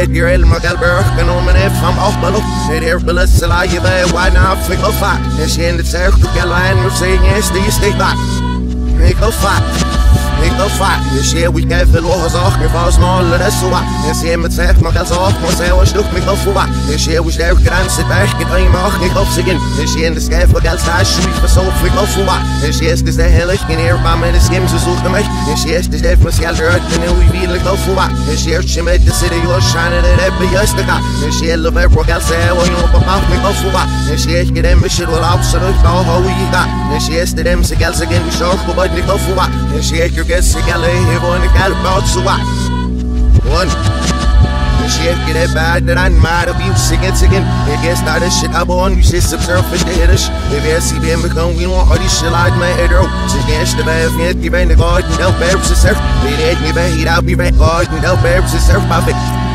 you're in my galberg, and on my from off below. Say there, but let's allow you by why now flick of fat. And she in the circle, line, we're saying yes, do you stay back? Make a fat. Ik wil vaak, dus hier we kijken veel oorzaak, je vast nog alle rest zo wat. En zie je met zeg, maar als ook, maar zij was nog met of voor wat. Dus hier we sterk grens zit weg, ik kan je mag niet op zich in. Dus hier in de schijf, wat als hij schmiert, was ook voor of voor wat. Dus hier is de heilig, geen eer, maar met de schim, ze zoeken mij. Dus hier is de stijf, maar schijf eruit, en hoe je wil ik of voor wat. Dus hier is je met de city, joh, schijnen de rep, juist te gaan. Dus hier leef ik, wat als hij, wat je op een paaf, met of voor wat. Dus hier is je dem, we zullen wel absoluut al hoe je gaat. Dus hier is de dem, ze geld, ze gaan die zorg, wat niet of voor wat. Dus hier is je geld, ze geld, here on the gal about so what? One. Shit, get it bad that I'm mad of you singing. It gets started shit up on you, shit, surface the hitters. If you see them become, we want all this shit like my head out. So dance the bad, if you bang the garden, they'll bear to surf. They let me back, he'll be back, garden, they'll bear to surf, puppet.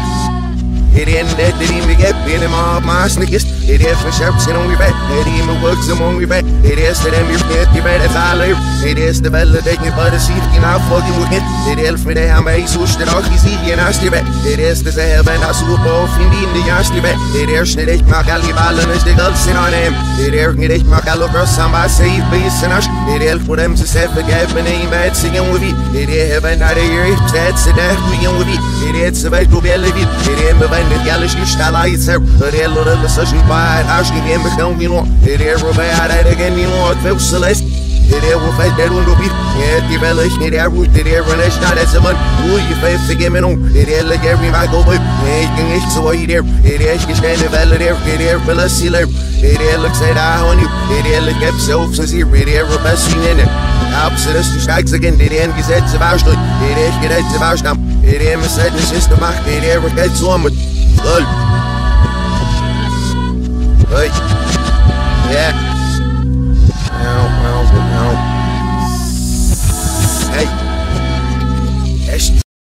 It ain't that they didn't get in my sneakers. It is for sharps and we back. It even works among we back. It is to them you bet as I live. It is the validating by the seat in our fucking wicked. It is for the hammer, so that all he's eating nasty back. It is the heaven, I super bowl in the nasty back. It is the dick, my caliban is the girls in on him. It is the dick, my caliber, somebody save base and us. It is for them to set the gap and aim at singing with it. It is heaven, not a year, that's the death we with it. It is the way to be living. It is the de gælles nu staller i tæv. Og det er lidt så sådan bare et afsnit hjemme kan vi nu. Det er hvor jeg er igen i nu og kvævselest. Det er hvor fast er du nu bit. Ja, det er vel ikke det er rut det er hvor næsten er det sammen. I fast ikke med nogen. Det er lidt jeg vil gå på. Jeg ikke så i der. Det er ikke stande vel der. Det er vel sile. Det er lidt så der har nu. Det er lidt gæb så så siger det er hvor bedst inde. Absolut du skal ikke igen. Det er en gesæt til bagstød. Det er ikke det til bagstam. Det er med sæt det sidste magt. Det er hvor galt så om. Well